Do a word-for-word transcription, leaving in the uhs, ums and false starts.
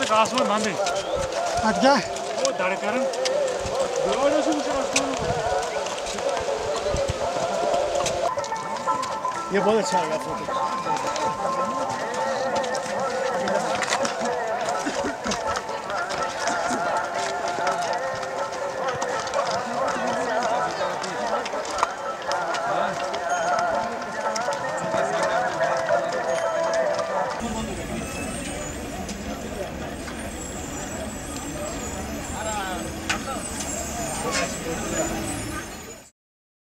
तक आसमान बंद है। अब क्या वो धड़कन ये बहुत अच्छा लगा फोटो।